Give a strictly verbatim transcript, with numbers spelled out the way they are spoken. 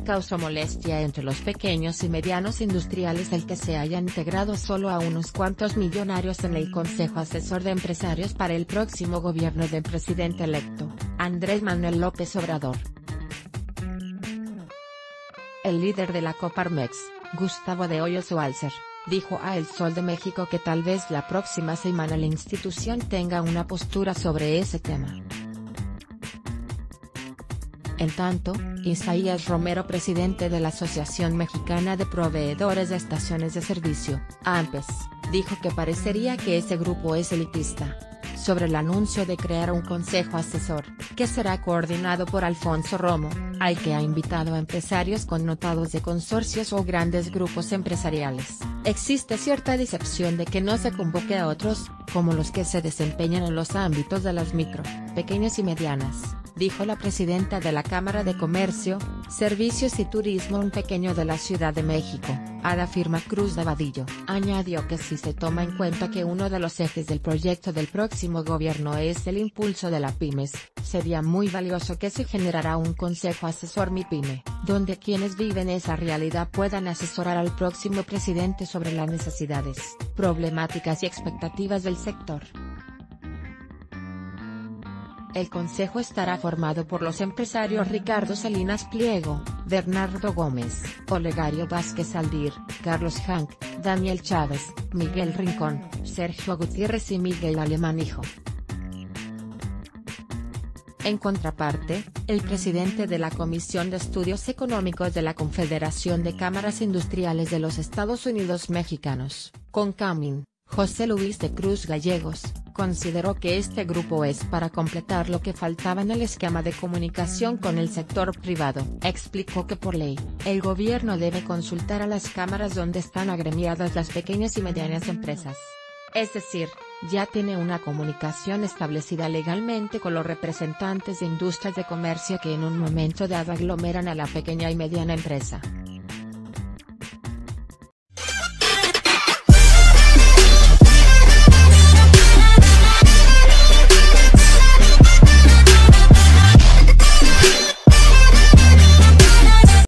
causó molestia entre los pequeños y medianos industriales el que se hayan integrado solo a unos cuantos millonarios en el Consejo Asesor de Empresarios para el próximo gobierno del presidente electo, Andrés Manuel López Obrador. El líder de la Coparmex, Gustavo de Hoyos Walser, dijo a El Sol de México que tal vez la próxima semana la institución tenga una postura sobre ese tema. En tanto, Isaías Romero, presidente de la Asociación Mexicana de Proveedores de Estaciones de Servicio, AMPES, dijo que parecería que ese grupo es elitista. Sobre el anuncio de crear un consejo asesor, que será coordinado por Alfonso Romo, al que ha invitado a empresarios connotados de consorcios o grandes grupos empresariales, existe cierta decepción de que no se convoque a otros, como los que se desempeñan en los ámbitos de las micro, pequeñas y medianas, dijo la presidenta de la Cámara de Comercio, Servicios y Turismo un pequeño de la Ciudad de México, Ada Firma Cruz de Vadillo. Añadió que si se toma en cuenta que uno de los ejes del proyecto del próximo gobierno es el impulso de la pymes, sería muy valioso que se generara un consejo asesor MIPYME, donde quienes viven esa realidad puedan asesorar al próximo presidente sobre las necesidades, problemáticas y expectativas del sector. El consejo estará formado por los empresarios Ricardo Salinas Pliego, Bernardo Gómez, Olegario Vázquez Aldir, Carlos Hank, Daniel Chávez, Miguel Rincón, Sergio Gutiérrez y Miguel Alemán Hijo. En contraparte, el presidente de la Comisión de Estudios Económicos de la Confederación de Cámaras Industriales de los Estados Unidos Mexicanos, CONCAMIN, José Luis de Cruz Gallegos, consideró que este grupo es para completar lo que faltaba en el esquema de comunicación con el sector privado. Explicó que por ley, el gobierno debe consultar a las cámaras donde están agremiadas las pequeñas y medianas empresas. Es decir, ya tiene una comunicación establecida legalmente con los representantes de industrias de comercio que en un momento dado aglomeran a la pequeña y mediana empresa.